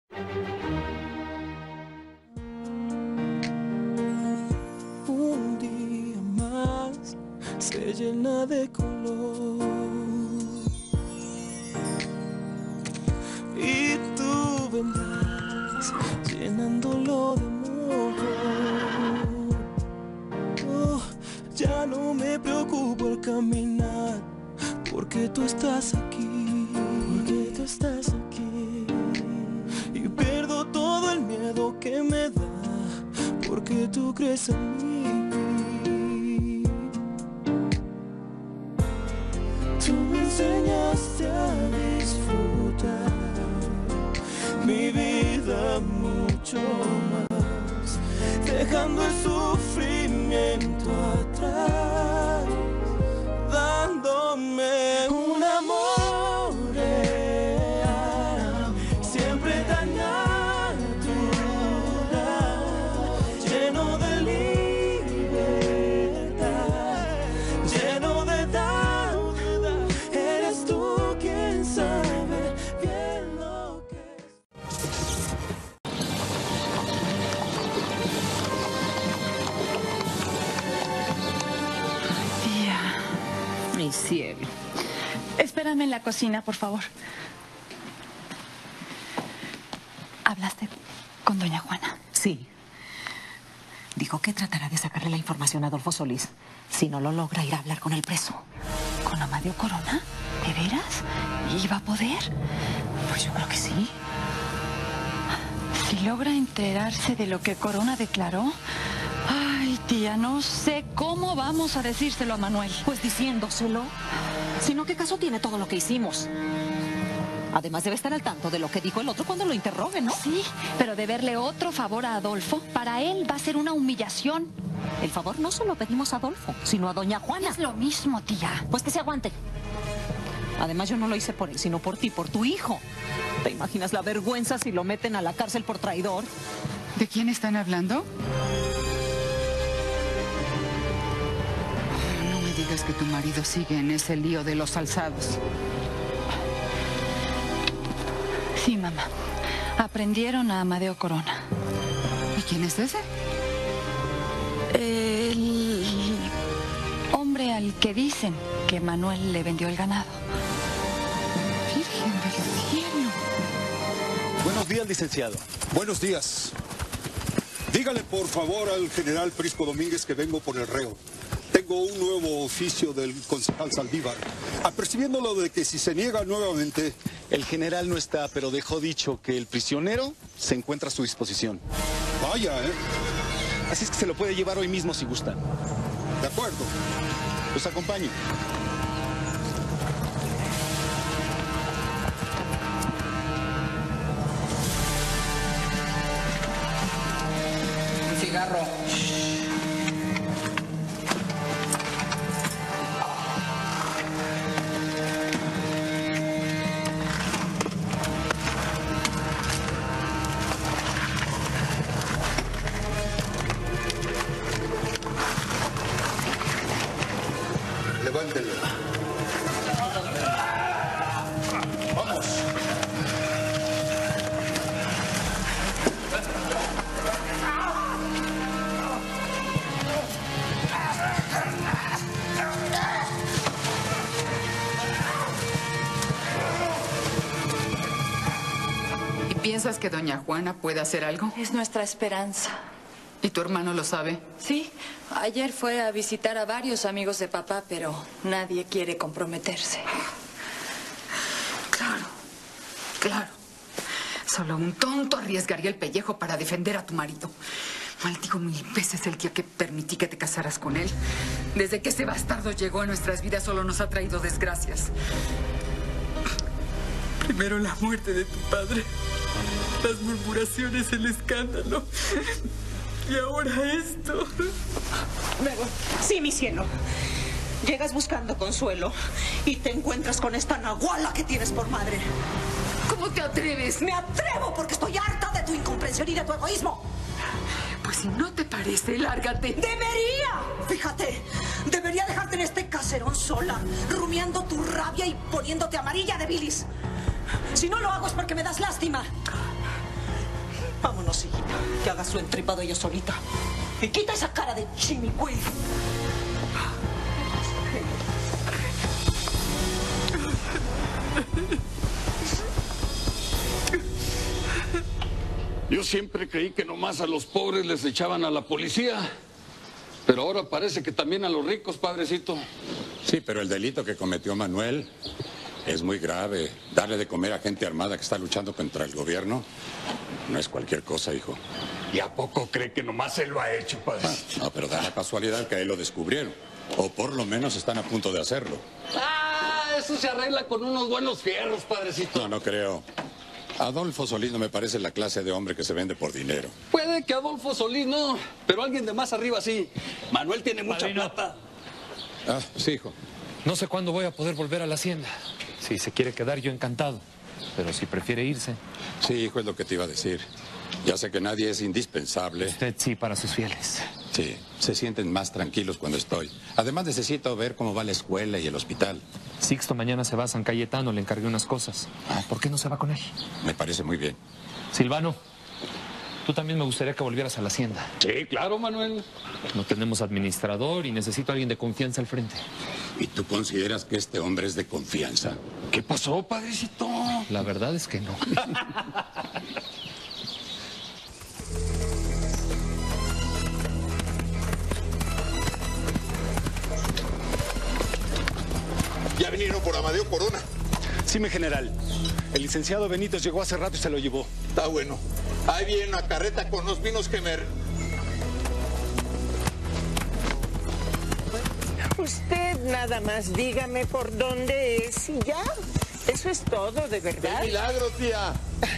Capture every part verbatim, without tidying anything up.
Un día más se llena de color y tú vendrás llenándolo de amor. Oh, ya no me preocupo al caminar, porque tú estás aquí, porque tú estás aquí. Y pierdo todo el miedo que me da, porque tú crees en mí. Tú me enseñaste a disfrutar mi vida mucho más, dejando el sufrimiento atrás, dándome un amor real, siempre tan natural, lleno de libertad, lleno de dar. Eres tú quien sabe bien lo que Tía, mi cielo. Espérame en la cocina, por favor. ¿Hablaste con doña Juana? Sí. Dijo que tratará de sacarle la información a Adolfo Solís. Si no lo logra, ir a hablar con el preso. ¿Con Amadeo Corona? ¿De veras? ¿Y va a poder? Pues yo creo que sí. Si logra enterarse de lo que Corona declaró... Ay, tía, no sé cómo vamos a decírselo a Manuel. Pues diciéndoselo. Si no, ¿qué caso tiene todo lo que hicimos? Además, debe estar al tanto de lo que dijo el otro cuando lo interrogue, ¿no? Sí, pero deberle otro favor a Adolfo, para él va a ser una humillación. El favor no solo pedimos a Adolfo, sino a doña Juana. Es lo mismo, tía. Pues que se aguante. Además, yo no lo hice por él, sino por ti, por tu hijo. ¿Te imaginas la vergüenza si lo meten a la cárcel por traidor? ¿De quién están hablando? No me digas que tu marido sigue en ese lío de los alzados. Sí, mamá. Aprendieron a Amadeo Corona. ¿Y quién es ese? El hombre al que dicen que Manuel le vendió el ganado. Virgen del cielo. Buenos días, licenciado. Buenos días. Dígale, por favor, al general Prisco Domínguez que vengo por el reo. Tengo un nuevo oficio del concejal Saldívar, apercibiéndolo de que si se niega nuevamente... El general no está, pero dejó dicho que el prisionero se encuentra a su disposición. Vaya, ¿eh? Así es que se lo puede llevar hoy mismo si gusta. De acuerdo. Los acompaño. Un cigarro. Levántelo. Vamos. ¿Y piensas que doña Juana puede hacer algo? Es nuestra esperanza. ¿Y tu hermano lo sabe? Sí, ayer fue a visitar a varios amigos de papá, pero nadie quiere comprometerse. Claro, claro. Solo un tonto arriesgaría el pellejo para defender a tu marido. Maldigo mil veces el día que permití que te casaras con él. Desde que ese bastardo llegó a nuestras vidas solo nos ha traído desgracias. Primero la muerte de tu padre, las murmuraciones, el escándalo. Y ahora esto. Luego, sí, mi cielo. Llegas buscando consuelo y te encuentras con esta nahuala que tienes por madre. ¿Cómo te atreves? Me atrevo porque estoy harta de tu incomprensión y de tu egoísmo. Pues si no te parece, lárgate. ¡Debería! Fíjate, debería dejarte en este caserón sola, rumiando tu rabia y poniéndote amarilla de bilis. Si no lo hago es porque me das lástima. Vámonos, hijita. Que haga su entripado ella solita. Y quita esa cara de chimicuil. Yo siempre creí que nomás a los pobres les echaban a la policía. Pero ahora parece que también a los ricos, padrecito. Sí, pero el delito que cometió Manuel es muy grave. Darle de comer a gente armada que está luchando contra el gobierno no es cualquier cosa, hijo. ¿Y a poco cree que nomás él lo ha hecho, padre? Ah, no, pero da la casualidad que a él lo descubrieron. O por lo menos están a punto de hacerlo. Ah, eso se arregla con unos buenos fierros, padrecito. No, no creo. Adolfo Solís no me parece la clase de hombre que se vende por dinero. Puede que Adolfo Solís no, pero alguien de más arriba sí. Manuel tiene mucha Padrino. plata. Ah, sí, hijo. No sé cuándo voy a poder volver a la hacienda. Si se quiere quedar, yo encantado. Pero si prefiere irse... Sí, hijo, es lo que te iba a decir. Ya sé que nadie es indispensable. Usted sí, para sus fieles. Sí, se sienten más tranquilos cuando estoy. Además, necesito ver cómo va la escuela y el hospital. Sixto mañana se va a San Cayetano, le encargué unas cosas. ¿Por qué no se va con él? Me parece muy bien. Silvano, tú también me gustaría que volvieras a la hacienda. Sí, claro, Manuel. No tenemos administrador y necesito a alguien de confianza al frente. ¿Y tú consideras que este hombre es de confianza? ¿Qué pasó, padrecito? La verdad es que no. Ya vinieron por Amadeo Corona. Sí, mi general. El licenciado Benítez llegó hace rato y se lo llevó. Está bueno. Ahí viene una carreta con los vinos que me... Usted nada más dígame por dónde es y ya. Eso es todo, de verdad. ¡Qué milagro, tía!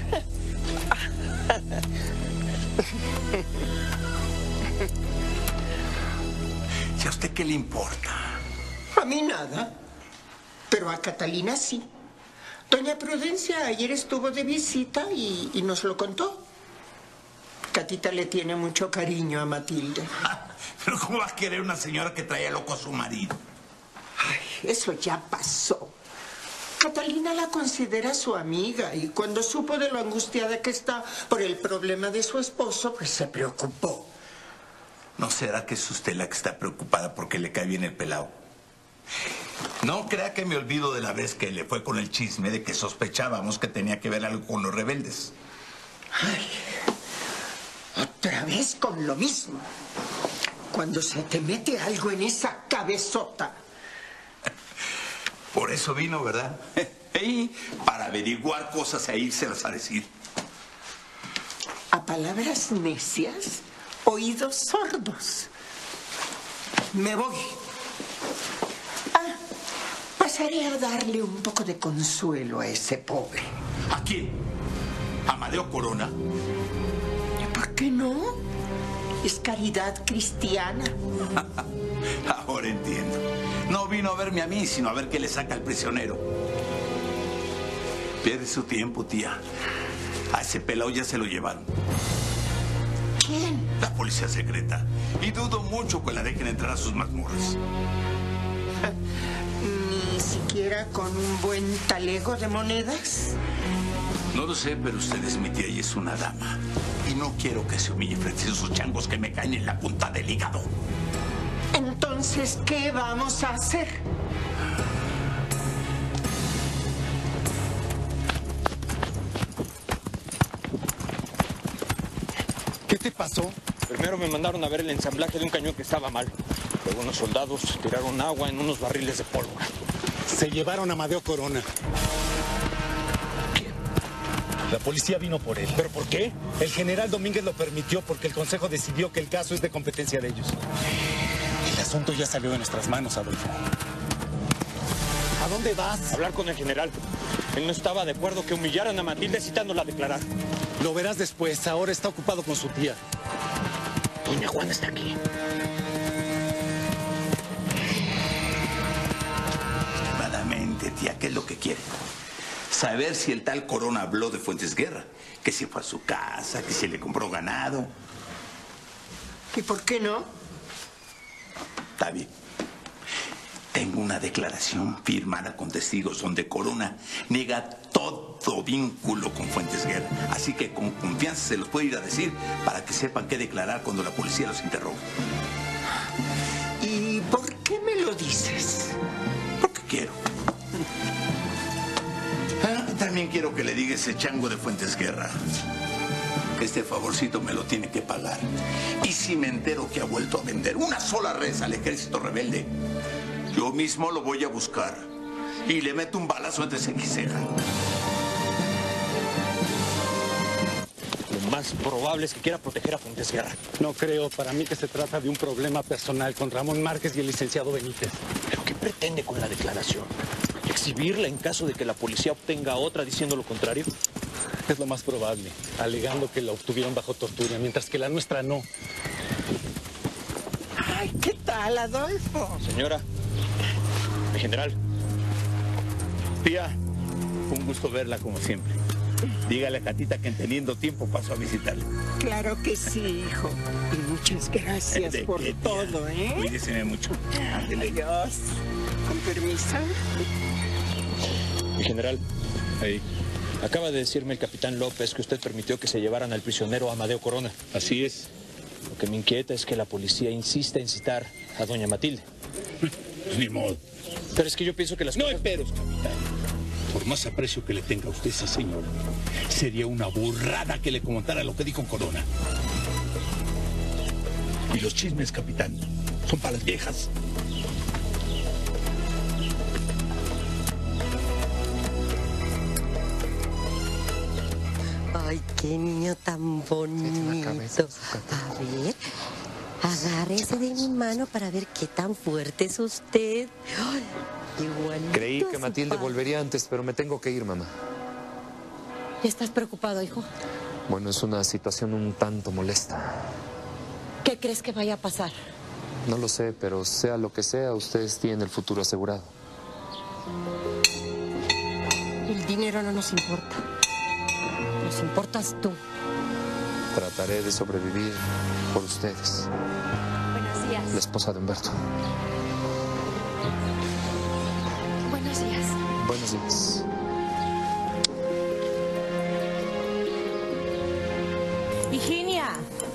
¿Y a usted qué le importa? A mí nada, pero a Catalina sí. Doña Prudencia ayer estuvo de visita y, y nos lo contó. Catita le tiene mucho cariño a Matilde. Pero ¿cómo va a querer una señora que traía loco a su marido? Ay, eso ya pasó. Catalina la considera su amiga y cuando supo de lo angustiada que está por el problema de su esposo, pues se preocupó. ¿No será que es usted la que está preocupada porque le cae bien el pelao? No crea que me olvido de la vez que le fue con el chisme de que sospechábamos que tenía que ver algo con los rebeldes. Ay, otra vez con lo mismo. Cuando se te mete algo en esa cabezota. Por eso vino, ¿verdad? Y para averiguar cosas e írselas a decir. A palabras necias, oídos sordos. Me voy. Ah, pasaré a darle un poco de consuelo a ese pobre. ¿A quién? ¿A Amadeo Corona? ¿Por qué no? Es caridad cristiana. Ahora entiendo. No vino a verme a mí, sino a ver qué le saca al prisionero. Pierde su tiempo, tía. A ese pelao ya se lo llevaron. ¿Quién? La policía secreta. Y dudo mucho que la dejen entrar a sus mazmorras. Ni siquiera con un buen talego de monedas. No lo sé, pero usted es mi tía y es una dama. Y no quiero que se humille frente a esos changos que me caen en la punta del hígado. Entonces, ¿qué vamos a hacer? ¿Qué te pasó? Primero me mandaron a ver el ensamblaje de un cañón que estaba mal. Luego unos soldados tiraron agua en unos barriles de pólvora. Se llevaron a Amadeo Corona. ¿Quién? La policía vino por él. ¿Pero por qué? El general Domínguez lo permitió porque el consejo decidió que el caso es de competencia de ellos. El asunto ya salió de nuestras manos, Adolfo. ¿A dónde vas? A hablar con el general. Él no estaba de acuerdo que humillaran a Matilde citándola a declarar. Lo verás después. Ahora está ocupado con su tía. Doña Juana está aquí. Extremadamente, tía, ¿qué es lo que quiere? Saber si el tal Corona habló de Fuentes Guerra. Que si fue a su casa, que si le compró ganado. ¿Y por qué no? Está bien. Tengo una declaración firmada con testigos donde Corona niega todo todo vínculo con Fuentes Guerra. Así que con confianza se los puede ir a decir para que sepan qué declarar cuando la policía los interrogue. ¿Y por qué me lo dices? Porque quiero. Ah, también quiero que le diga ese chango de Fuentes Guerra. Este favorcito me lo tiene que pagar. Y si me entero que ha vuelto a vender una sola res al ejército rebelde, yo mismo lo voy a buscar y le meto un balazo entre ceja y ceja. Lo más probable es que quiera proteger a Fuentes Guerra. No creo, para mí que se trata de un problema personal con Ramón Márquez y el licenciado Benítez. ¿Pero qué pretende con la declaración? ¿Exhibirla en caso de que la policía obtenga otra diciendo lo contrario? Es lo más probable, alegando que la obtuvieron bajo tortura, mientras que la nuestra no. Ay, ¿qué tal, Adolfo? Señora, mi general. Tía, un gusto verla como siempre. Dígale a Catita que en teniendo tiempo paso a visitarla. Claro que sí, hijo. Y muchas gracias ¿De por qué, tía? todo, ¿eh? Cuídese mucho. Adiós. Con permiso. Mi general, hey. Acaba de decirme el capitán López que usted permitió que se llevaran al prisionero Amadeo Corona. Así es. Lo que me inquieta es que la policía insiste en citar a doña Matilde. Ni modo. Pero es que yo pienso que las No cosas... hay peros, capitán. Por más aprecio que le tenga a usted esa señora, sería una burrada que le comentara lo que dijo Corona. Y los chismes, capitán, son para las viejas. Ay, qué niño tan bonito. A ver, agárrese de mi mano para ver qué tan fuerte es usted. Ay, igualito. Creí que Matilde volvería antes, pero me tengo que ir, mamá. ¿Estás preocupado, hijo? Bueno, es una situación un tanto molesta. ¿Qué crees que vaya a pasar? No lo sé, pero sea lo que sea, ustedes tienen el futuro asegurado. El dinero no nos importa. Nos importas tú. Trataré de sobrevivir por ustedes. Buenos días. La esposa de Humberto. Buenos días. Buenos días. Higinia.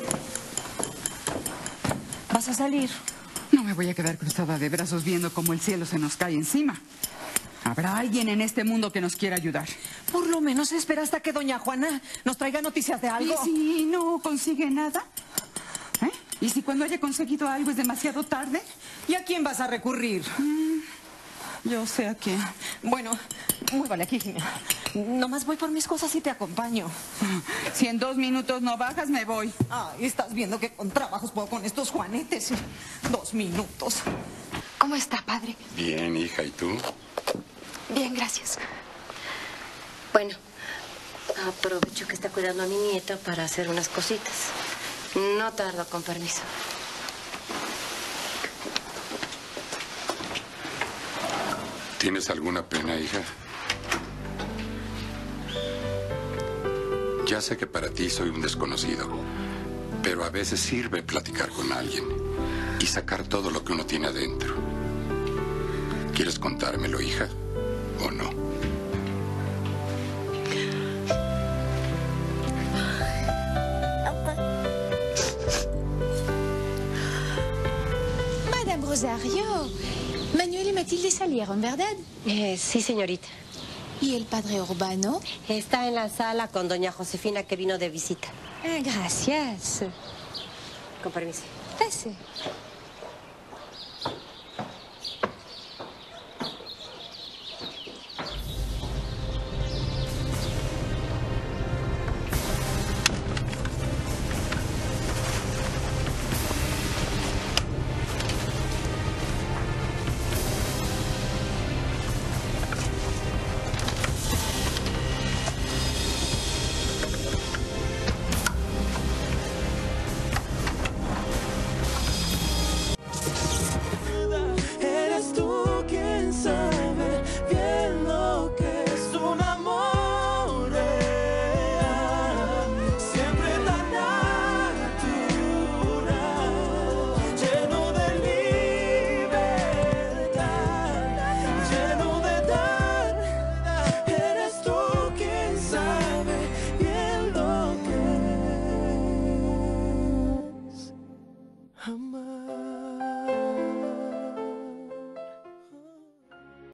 ¿Vas a salir? No me voy a quedar cruzada de brazos viendo cómo el cielo se nos cae encima. ¿Habrá alguien en este mundo que nos quiera ayudar? Por lo menos espera hasta que doña Juana nos traiga noticias de algo. ¿Y si no consigue nada? ¿Eh? ¿Y si cuando haya conseguido algo es demasiado tarde? ¿Y a quién vas a recurrir? Mm, yo sé a quién. Bueno, muévale aquí, Higinia. Nomás voy por mis cosas y te acompaño. Si en dos minutos no bajas, me voy. Ay, estás viendo que con trabajos puedo con estos juanetes. Dos minutos. ¿Cómo está, padre? Bien, hija, ¿y tú? Bien, gracias. Bueno, aprovecho que está cuidando a mi nieto para hacer unas cositas. No tardo, con permiso. ¿Tienes alguna pena, hija? Ya sé que para ti soy un desconocido, pero a veces sirve platicar con alguien y sacar todo lo que uno tiene adentro. ¿Quieres contármelo, hija, o no? Madame Rosario, Manuel y Matilde salieron, ¿verdad? Eh, sí, señorita. ¿Y el padre Urbano? Está en la sala con doña Josefina, que vino de visita. Ah, gracias. Con permiso. Pase. amar.